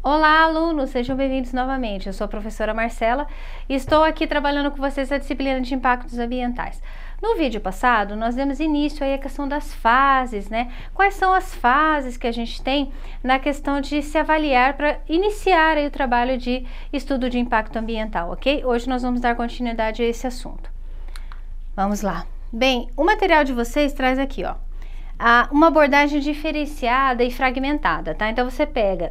Olá, alunos! Sejam bem-vindos novamente. Eu sou a professora Marcela e estou aqui trabalhando com vocês a disciplina de impactos ambientais. No vídeo passado, nós demos início aí à questão das fases, né? Quais são as fases que a gente tem na questão de se avaliar para iniciar aí o trabalho de estudo de impacto ambiental, ok? Hoje nós vamos dar continuidade a esse assunto. Vamos lá. Bem, o material de vocês traz aqui, ó, uma abordagem diferenciada e fragmentada, tá? Então você pega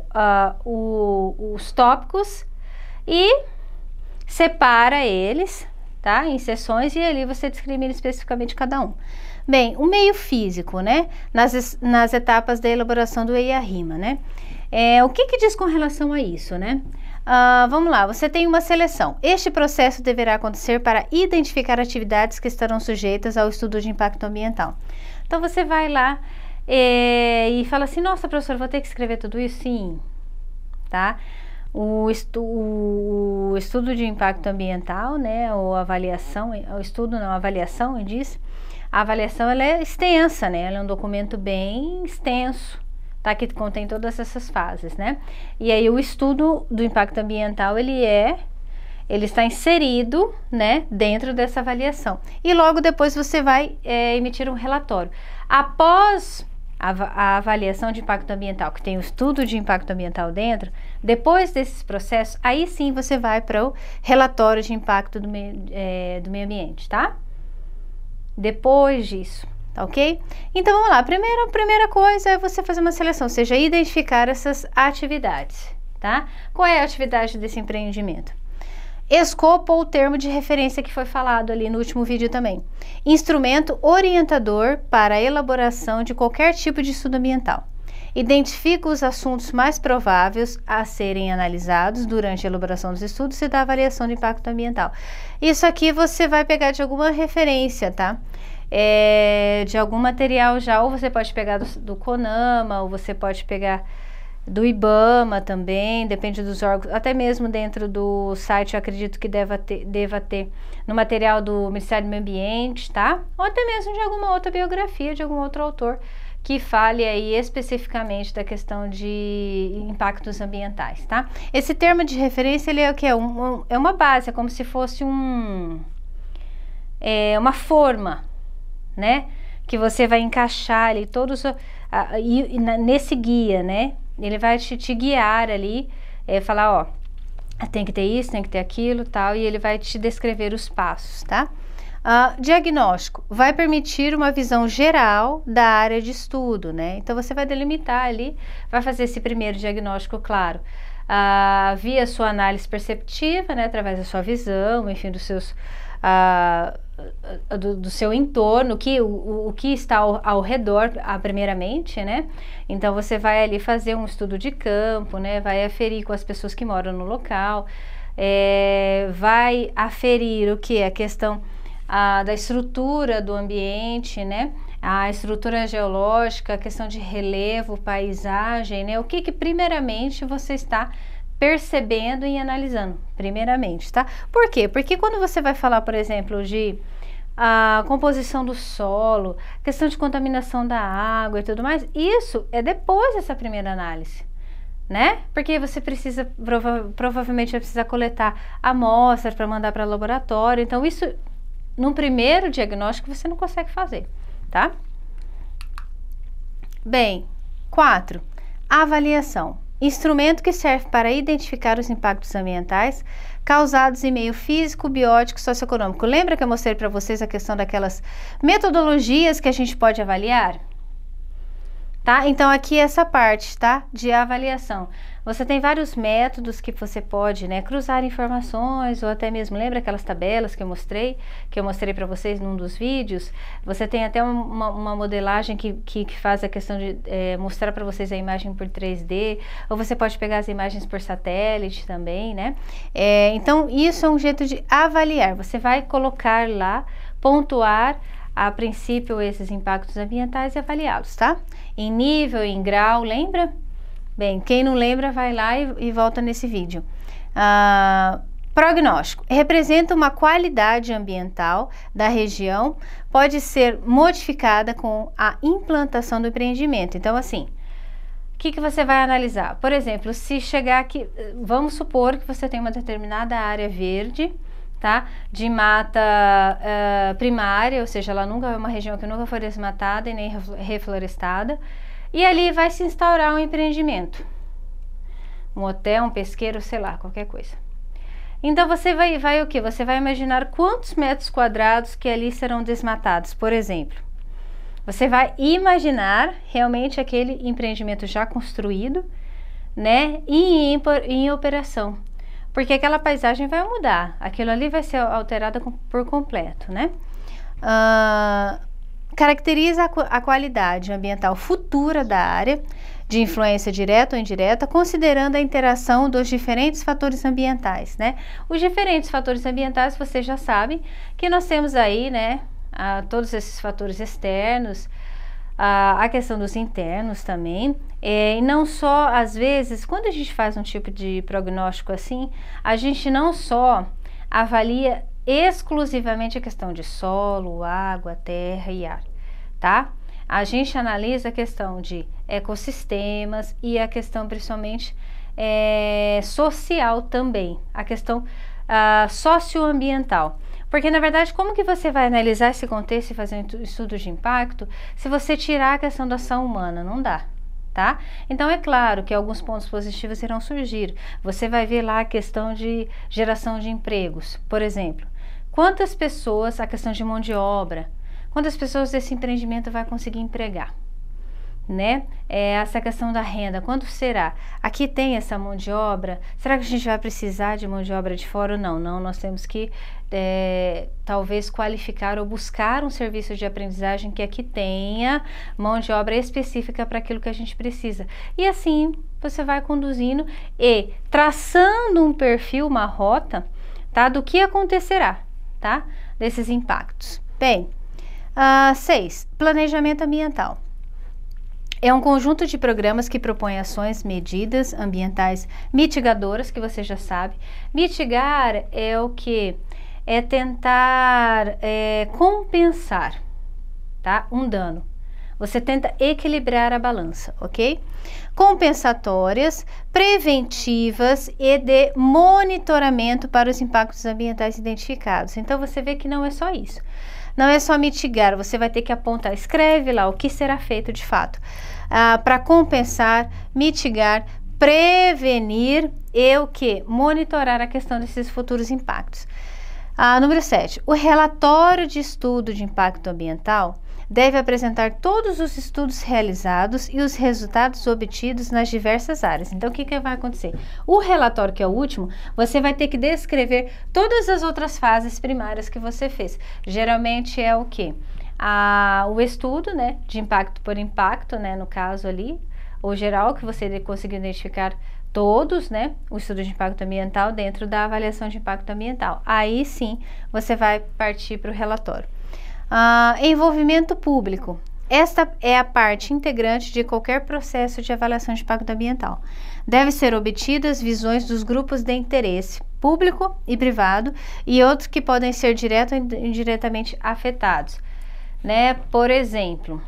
os tópicos e separa eles, tá? Em seções, e ali você discrimina especificamente cada um. Bem, o meio físico, né? Nas etapas da elaboração do EIA-RIMA, né? O que diz com relação a isso, né? Vamos lá, você tem uma seleção. Este processo deverá acontecer para identificar atividades que estarão sujeitas ao estudo de impacto ambiental. Então você vai lá e fala assim: nossa, professora, vou ter que escrever tudo isso? Sim, tá? O estudo de impacto ambiental, né, ou avaliação, o estudo não, a avaliação, diz. A avaliação, ela é extensa, né? Ela é um documento bem extenso, tá? Que contém todas essas fases, né? E aí o estudo do impacto ambiental, ele está inserido, né, dentro dessa avaliação. E logo depois você vai emitir um relatório. Após a avaliação de impacto ambiental, que tem o estudo de impacto ambiental dentro, depois desses processos, aí sim você vai para o relatório de impacto do meio ambiente, tá? Depois disso, tá ok? Então vamos lá, a primeira coisa é você fazer uma seleção, ou seja, identificar essas atividades, tá? Qual é a atividade desse empreendimento? Escopo ou termo de referência que foi falado ali no último vídeo também. Instrumento orientador para a elaboração de qualquer tipo de estudo ambiental. Identifica os assuntos mais prováveis a serem analisados durante a elaboração dos estudos e da avaliação de impacto ambiental. Isso aqui você vai pegar de alguma referência, tá? De algum material já, ou você pode pegar do CONAMA, ou você pode pegar do IBAMA também, depende dos órgãos, até mesmo dentro do site eu acredito que deva ter no material do Ministério do Meio Ambiente, tá? Ou até mesmo de alguma outra biografia, de algum outro autor que fale aí especificamente da questão de impactos ambientais, tá? Esse termo de referência, ele é o que? É uma base, é como se fosse uma forma, né? Que você vai encaixar ali todos nesse guia, né? Ele vai te guiar ali, falar, ó, tem que ter isso, tem que ter aquilo, tal, e ele vai te descrever os passos, tá? Diagnóstico, vai permitir uma visão geral da área de estudo, né? Então, você vai delimitar ali, vai fazer esse primeiro diagnóstico, claro, via sua análise perceptiva, né? Através da sua visão, enfim, dos seus... do seu entorno, o que está ao redor, primeiramente, né? Então você vai ali fazer um estudo de campo, né? Vai aferir com as pessoas que moram no local, vai aferir o que? A questão da estrutura do ambiente, né? A estrutura geológica, a questão de relevo, paisagem, né? O que primeiramente você está percebendo e analisando, primeiramente, tá? Por quê? Porque quando você vai falar, por exemplo, de a composição do solo, questão de contaminação da água e tudo mais, isso é depois dessa primeira análise, né? Porque você precisa, provavelmente vai precisar coletar amostras para mandar para laboratório, então isso, num primeiro diagnóstico, você não consegue fazer, tá? Bem, 4. Avaliação. Instrumento que serve para identificar os impactos ambientais causados em meio físico, biótico, socioeconômico. Lembra que eu mostrei para vocês a questão daquelas metodologias que a gente pode avaliar? Tá? Então, aqui essa parte, tá? De avaliação. Você tem vários métodos que você pode, né, cruzar informações, ou até mesmo, lembra aquelas tabelas que eu mostrei para vocês num dos vídeos? Você tem até uma modelagem que faz a questão de mostrar para vocês a imagem por 3D, ou você pode pegar as imagens por satélite também, né? Então, isso é um jeito de avaliar. Você vai colocar lá, pontuar a princípio esses impactos ambientais e avaliá-los, tá? Em nível, em grau, lembra? Bem, quem não lembra, vai lá e volta nesse vídeo. Prognóstico. Representa uma qualidade ambiental da região, pode ser modificada com a implantação do empreendimento. Então, assim, o que você vai analisar? Por exemplo, se chegar aqui, vamos supor que você tem uma determinada área verde, tá? De mata primária, ou seja, ela nunca é uma região que nunca foi desmatada e nem reflorestada, e ali vai se instaurar um empreendimento, um hotel, um pesqueiro, sei lá, qualquer coisa. Então você vai o quê? Você vai imaginar quantos metros quadrados que ali serão desmatados, por exemplo. Você vai imaginar realmente aquele empreendimento já construído, né, e em operação, porque aquela paisagem vai mudar, aquilo ali vai ser alterado por completo, né? Caracteriza a qualidade ambiental futura da área, de influência direta ou indireta, considerando a interação dos diferentes fatores ambientais, né? Os diferentes fatores ambientais, vocês já sabem que nós temos aí, né, todos esses fatores externos, a questão dos internos também, e não só, às vezes, quando a gente faz um tipo de prognóstico assim, a gente não só avalia exclusivamente a questão de solo, água, terra e ar, tá? A gente analisa a questão de ecossistemas e a questão principalmente social também, a questão socioambiental. Porque, na verdade, como que você vai analisar esse contexto e fazer um estudo de impacto se você tirar a questão da ação humana? Não dá, tá? Então, é claro que alguns pontos positivos irão surgir. Você vai ver lá a questão de geração de empregos, por exemplo. Quantas pessoas, a questão de mão de obra, quantas pessoas esse empreendimento vai conseguir empregar? Né? Essa questão da renda, quanto será? Aqui tem essa mão de obra, será que a gente vai precisar de mão de obra de fora ou não? Não, nós temos que talvez qualificar ou buscar um serviço de aprendizagem que aqui tenha mão de obra específica para aquilo que a gente precisa. E assim você vai conduzindo e traçando um perfil, uma rota, tá? Do que acontecerá, tá? Desses impactos. Bem, 6. Planejamento ambiental. É um conjunto de programas que propõe ações, medidas ambientais mitigadoras, que você já sabe. Mitigar é o que? É tentar compensar, tá? Um dano. Você tenta equilibrar a balança, ok? Compensatórias, preventivas e de monitoramento para os impactos ambientais identificados. Então, você vê que não é só isso. Não é só mitigar, você vai ter que apontar, escreve lá o que será feito de fato para compensar, mitigar, prevenir e o que? Monitorar a questão desses futuros impactos. Número 7. O relatório de estudo de impacto ambiental deve apresentar todos os estudos realizados e os resultados obtidos nas diversas áreas. Então, o que vai acontecer? O relatório, que é o último, você vai ter que descrever todas as outras fases primárias que você fez. Geralmente é o quê? O estudo, né, de impacto por impacto, né, no caso ali, ou geral, que você conseguiu identificar todos, né, o estudo de impacto ambiental dentro da avaliação de impacto ambiental. Aí sim, você vai partir para o relatório. Envolvimento público. Esta é a parte integrante de qualquer processo de avaliação de impacto ambiental. Deve ser obtidas visões dos grupos de interesse público e privado e outros que podem ser direto ou indiretamente afetados, né? Por exemplo,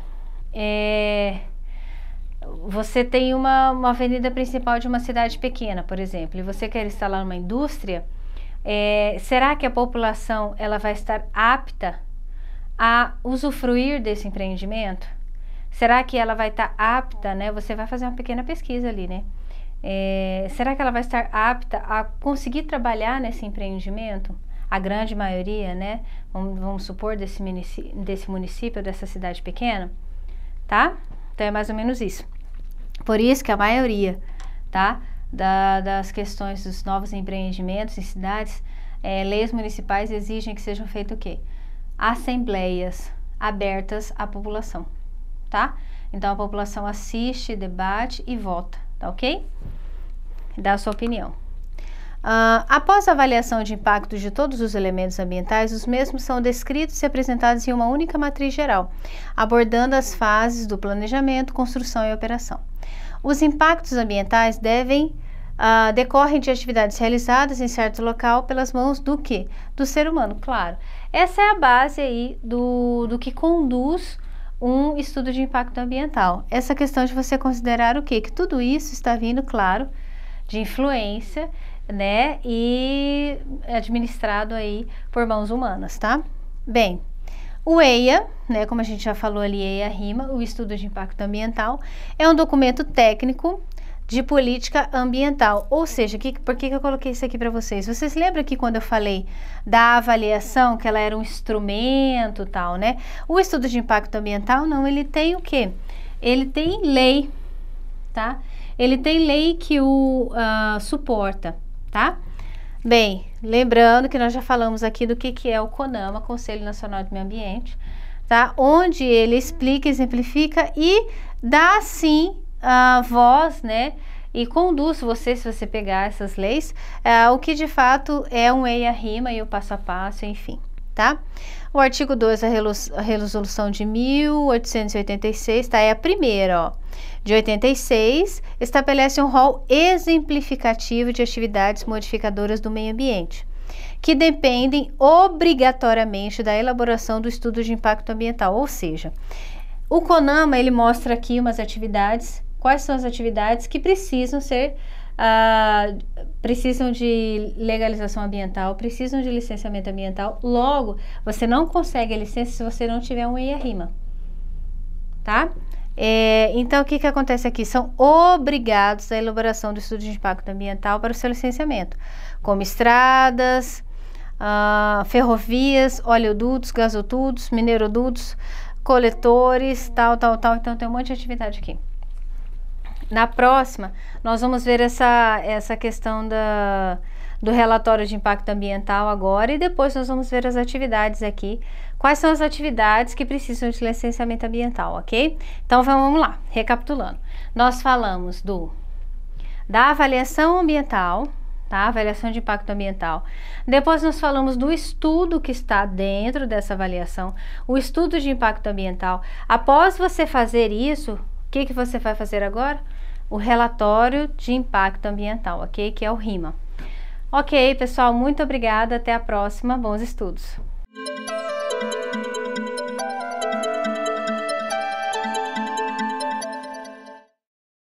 você tem uma avenida principal de uma cidade pequena, por exemplo, e você quer instalar uma indústria, será que a população ela vai estar apta a usufruir desse empreendimento? Será que ela vai estar apta, né? Você vai fazer uma pequena pesquisa ali, né? Será que ela vai estar apta a conseguir trabalhar nesse empreendimento? A grande maioria, né? Vamos supor, desse município, dessa cidade pequena, tá? Então é mais ou menos isso. Por isso que a maioria, tá? Das questões dos novos empreendimentos em cidades, leis municipais exigem que sejam feitos o quê? Assembleias abertas à população, tá? Então a população assiste, debate e vota, tá ok? Dá a sua opinião. Após a avaliação de impacto de todos os elementos ambientais, os mesmos são descritos e apresentados em uma única matriz geral, abordando as fases do planejamento, construção e operação. Os impactos ambientais decorrem de atividades realizadas em certo local pelas mãos do ser humano, claro. Essa é a base aí do que conduz um estudo de impacto ambiental. Essa questão de você considerar o quê? Que tudo isso está vindo, claro, de influência, né, e administrado aí por mãos humanas, tá? Bem, o EIA, né, como a gente já falou ali, EIA-RIMA, o Estudo de Impacto Ambiental, é um documento técnico de política ambiental, ou seja, por que eu coloquei isso aqui para vocês? Vocês lembram que quando eu falei da avaliação, que ela era um instrumento tal, né? O estudo de impacto ambiental, não, ele tem o quê? Ele tem lei, tá? Ele tem lei que o suporta, tá? Bem, lembrando que nós já falamos aqui do que é o CONAMA, Conselho Nacional de Meio Ambiente, tá? Onde ele explica, exemplifica e dá, sim, a voz, né, e conduz você, se você pegar essas leis, o que de fato é um EIA-RIMA e o passo a passo, enfim, tá? O artigo 2 a resolução de 1886, tá? É a primeira, ó, de 86, estabelece um rol exemplificativo de atividades modificadoras do meio ambiente, que dependem obrigatoriamente da elaboração do estudo de impacto ambiental, ou seja, o CONAMA, ele mostra aqui umas atividades. Quais são as atividades que precisam ser, precisam de legalização ambiental, precisam de licenciamento ambiental. Logo, você não consegue a licença se você não tiver um EIA-RIMA, tá? Então, o que acontece aqui? São obrigados à elaboração do estudo de impacto ambiental para o seu licenciamento, como estradas, ferrovias, oleodutos, gasodutos, minerodutos, coletores, tal. Então, tem um monte de atividade aqui. Na próxima, nós vamos ver essa questão do relatório de impacto ambiental agora e depois nós vamos ver as atividades aqui. Quais são as atividades que precisam de licenciamento ambiental, ok? Então, vamos lá, recapitulando. Nós falamos da avaliação ambiental, tá? Avaliação de impacto ambiental. Depois nós falamos do estudo que está dentro dessa avaliação, o estudo de impacto ambiental. Após você fazer isso, o que você vai fazer agora? O relatório de impacto ambiental, ok? Que é o RIMA. Ok, pessoal, muito obrigada. Até a próxima. Bons estudos.